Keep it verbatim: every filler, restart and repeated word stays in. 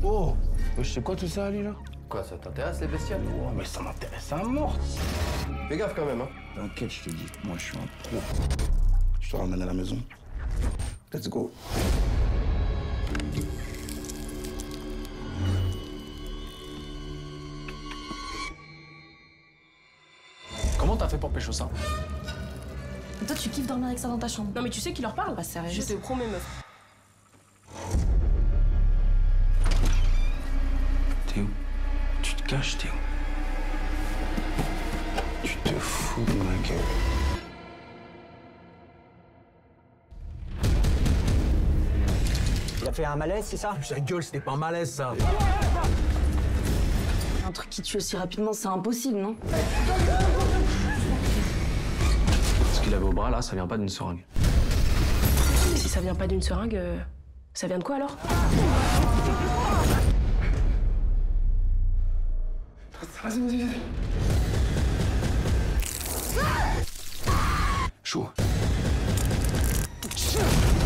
Oh, je sais quoi tout ça, Ali, là? Quoi, ça t'intéresse, les bestioles? Oh, mais ça m'intéresse à mort. Fais gaffe quand même, hein. T'inquiète, je te dis, moi, je suis un pro. Je te ramène à la maison. Let's go. Comment t'as fait pour pécho ça? Toi, tu kiffes dormir avec ça dans ta chambre. Non mais tu sais qui leur parle? Bah, sérieux. Je te promets, meuf. Théo, tu te caches, Théo. Tu te fous de ma gueule. Il a fait un malaise, c'est ça? Ta gueule, c'était pas un malaise, ça. Un truc qui tue aussi rapidement, c'est impossible, non? Ce qu'il avait au bras, là, ça vient pas d'une seringue. Si ça vient pas d'une seringue, euh, ça vient de quoi alors? Vas-y, vas-y, vas-y. Chaud.